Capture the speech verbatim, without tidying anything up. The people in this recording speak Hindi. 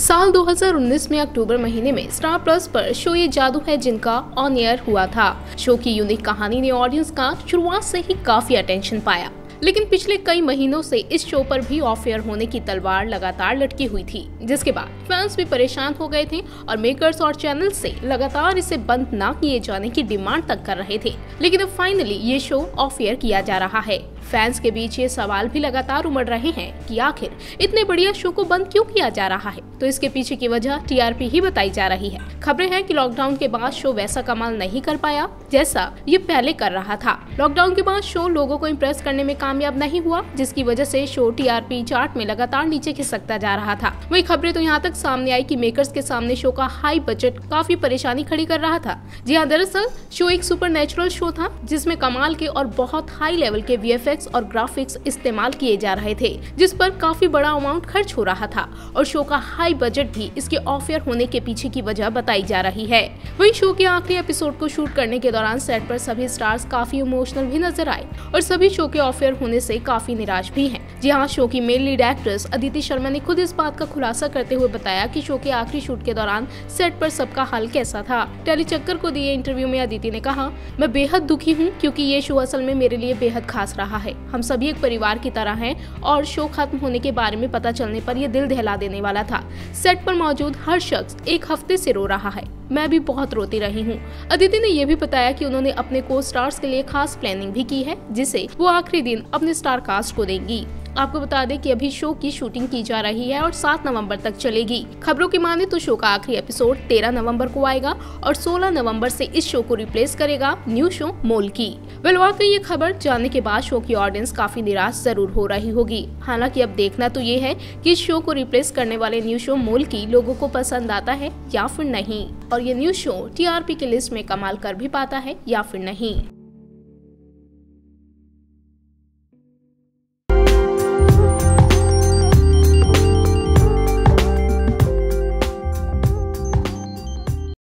साल दो हज़ार उन्नीस में अक्टूबर महीने में स्टार प्लस पर शो ये जादू है जिनका ऑन एयर हुआ था। शो की यूनिक कहानी ने ऑडियंस का शुरुआत से ही काफी अटेंशन पाया, लेकिन पिछले कई महीनों से इस शो पर भी ऑफ एयर होने की तलवार लगातार लटकी हुई थी, जिसके बाद फैंस भी परेशान हो गए थे और मेकर्स और चैनल से लगातार इसे बंद न किए जाने की डिमांड तक कर रहे थे। लेकिन अब फाइनली ये शो ऑफ एयर किया जा रहा है। फैंस के बीच ये सवाल भी लगातार उमड़ रहे हैं कि आखिर इतने बढ़िया शो को बंद क्यों किया जा रहा है। तो इसके पीछे की वजह टीआरपी ही बताई जा रही है। खबरें हैं कि लॉकडाउन के बाद शो वैसा कमाल नहीं कर पाया जैसा ये पहले कर रहा था। लॉकडाउन के बाद शो लोगों को इम्प्रेस करने में कामयाब नहीं हुआ, जिसकी वजह से शो टीआरपी चार्ट में लगातार नीचे खिसकता जा रहा था। वही खबरें तो यहाँ तक सामने आई कि मेकर्स के सामने शो का हाई बजट काफी परेशानी खड़ी कर रहा था। जी हाँ, दरअसल शो एक सुपरनैचुरल शो था जिसमें कमाल के और बहुत हाई लेवल के वीएफएक्स और ग्राफिक्स इस्तेमाल किए जा रहे थे, जिस पर काफी बड़ा अमाउंट खर्च हो रहा था और शो का हाई बजट भी इसके ऑफ एयर होने के पीछे की वजह बताई जा रही है। वहीं शो के आखिरी एपिसोड को शूट करने के दौरान सेट पर सभी स्टार्स काफी इमोशनल भी नजर आए और सभी शो के ऑफ एयर होने से काफी निराश भी हैं। जी हाँ, शो की main lead actress Aditi Sharma ने खुद इस बात का खुलासा करते हुए बताया कि शो के आखिरी शूट के दौरान सेट पर सबका हाल कैसा था। टेलीचक्कर को दिए इंटरव्यू में अदिति ने कहा, मैं बेहद दुखी हूँ क्योंकि ये शो असल में मेरे लिए बेहद खास रहा है। हम सभी एक परिवार की तरह हैं और शो खत्म होने के बारे में पता चलने पर यह दिल दहला देने वाला था। सेट पर मौजूद हर शख्स एक हफ्ते से रो रहा है। मैं भी बहुत रोती रही हूँ। अदिति ने यह भी बताया कि उन्होंने अपने को स्टार्स के लिए खास प्लानिंग भी की है, जिसे वो आखिरी दिन अपने स्टार कास्ट को देंगी। आपको बता दें कि अभी शो की शूटिंग की जा रही है और सात नवंबर तक चलेगी। खबरों की माने तो शो का आखिरी एपिसोड तेरह नवंबर को आएगा और सोलह नवंबर से इस शो को रिप्लेस करेगा न्यू शो मोल की। वेल, वाकई ये खबर जानने के बाद शो की ऑडियंस काफी निराश जरूर हो रही होगी। हालांकि अब देखना तो ये है कि इस शो को रिप्लेस करने वाले न्यू शो मोल की लोगों को पसंद आता है या फिर नहीं, और ये न्यू शो टीआरपी की लिस्ट में कमाल कर भी पाता है या फिर नहीं।